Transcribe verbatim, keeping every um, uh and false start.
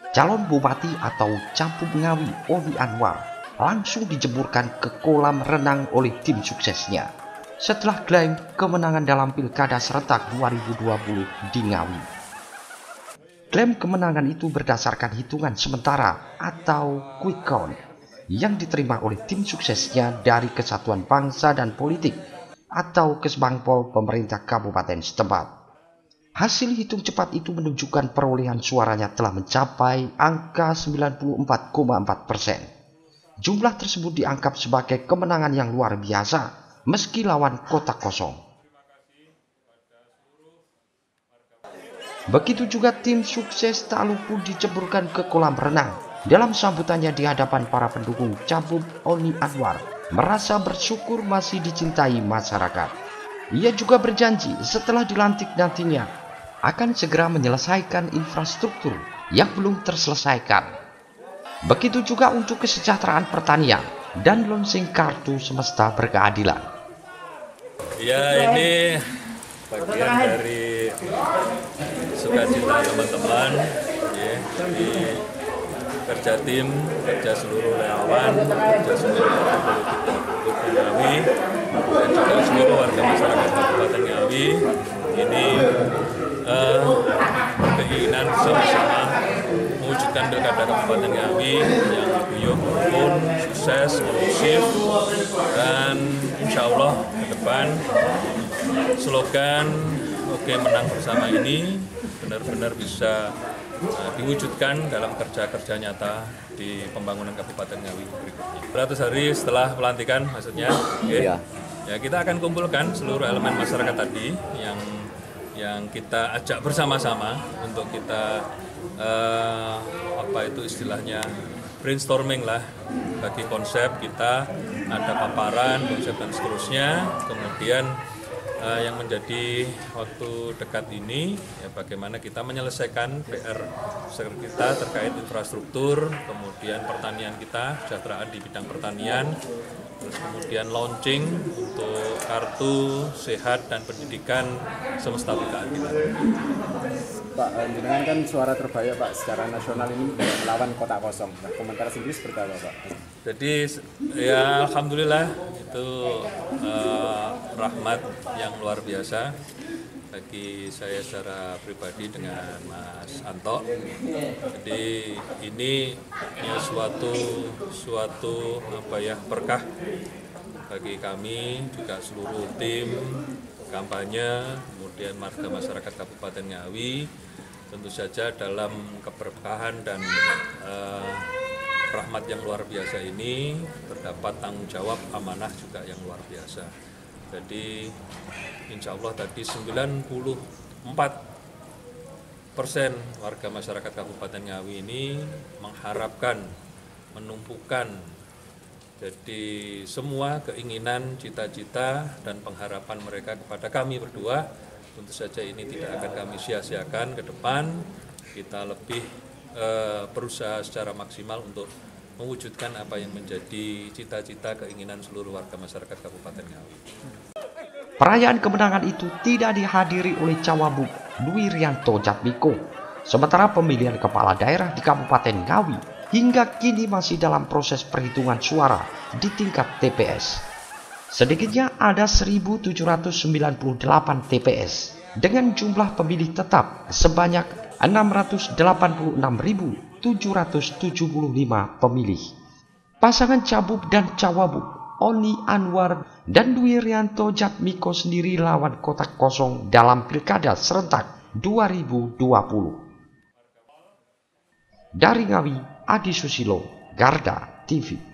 calon bupati atau Cabub Ngawi Oni Anwar langsung dijeburkan ke kolam renang oleh tim suksesnya setelah klaim kemenangan dalam Pilkada serentak dua ribu dua puluh di Ngawi. Klaim kemenangan itu berdasarkan hitungan sementara atau quick count yang diterima oleh tim suksesnya dari Kesatuan Bangsa dan Politik atau Kesbangpol pemerintah kabupaten setempat. Hasil hitung cepat itu menunjukkan perolehan suaranya telah mencapai angka sembilan puluh empat koma empat persen. Jumlah tersebut dianggap sebagai kemenangan yang luar biasa meski lawan kotak kosong. Begitu juga tim sukses tak luput diceburkan ke kolam renang. Dalam sambutannya di hadapan para pendukung, Cabub Oni Anwar merasa bersyukur masih dicintai masyarakat. Ia juga berjanji setelah dilantik nantinya akan segera menyelesaikan infrastruktur yang belum terselesaikan. Begitu juga untuk kesejahteraan pertanian dan launching kartu semesta berkeadilan. Ya, ini bagian dari sukacita teman-teman ya, di kerja tim, kerja seluruh relawan, kerja seluruh politik Ngawi, dan juga seluruh warga masyarakat Kabupaten Ngawi. Ini uh, keinginan sama-sama mewujudkan Pilkada Kabupaten Ngawi yang diguyur rukun, sukses, kondusif, dan insya Allah ke depan slogan Oke Menang Bersama ini benar-benar bisa uh, diwujudkan dalam kerja-kerja nyata di pembangunan Kabupaten Ngawi berikutnya. seratus hari setelah pelantikan maksudnya, okay, ya. ya kita akan kumpulkan seluruh elemen masyarakat tadi yang yang kita ajak bersama-sama untuk kita uh, apa itu istilahnya brainstorming lah bagi konsep kita, ada paparan konsep dan seterusnya. Kemudian uh, yang menjadi waktu dekat ini ya bagaimana kita menyelesaikan P R kita terkait infrastruktur, kemudian pertanian kita, kesejahteraan di bidang pertanian, terus kemudian launching untuk kartu sehat dan pendidikan semesta berkeadilan. Pak, jenengan kan suara terbanyak Pak secara nasional ini melawan kotak kosong. Nah, komentar sendiri seperti apa Pak? Jadi ya alhamdulillah itu uh, rahmat yang luar biasa bagi saya secara pribadi dengan Mas Anto. Jadi ini ya suatu suatu apa ya berkah bagi kami juga seluruh tim kampanye, kemudian warga masyarakat Kabupaten Ngawi. Tentu saja dalam keberkahan dan eh, rahmat yang luar biasa ini terdapat tanggung jawab amanah juga yang luar biasa. Jadi insya Allah tadi sembilan puluh empat persen warga masyarakat Kabupaten Ngawi ini mengharapkan, menumpukan jadi semua keinginan, cita-cita dan pengharapan mereka kepada kami berdua. Tentu saja ini tidak akan kami sia-siakan ke depan. Kita lebih eh, berusaha secara maksimal untuk mewujudkan apa yang menjadi cita-cita keinginan seluruh warga masyarakat Kabupaten Ngawi. Perayaan kemenangan itu tidak dihadiri oleh Cawagup Dwi Rianto Jatmiko, sementara pemilihan kepala daerah di Kabupaten Ngawi hingga kini masih dalam proses perhitungan suara di tingkat T P S. Sedikitnya ada seribu tujuh ratus sembilan puluh delapan T P S dengan jumlah pemilih tetap sebanyak enam ratus delapan puluh enam ribu tujuh ratus tujuh puluh lima pemilih. Pasangan Cabub dan Cawagup Oni Anwar dan Dwi Rianto Jatmiko sendiri lawan kotak kosong dalam Pilkada serentak dua ribu dua puluh. Dari Ngawi, Adi Susilo, Garda T V.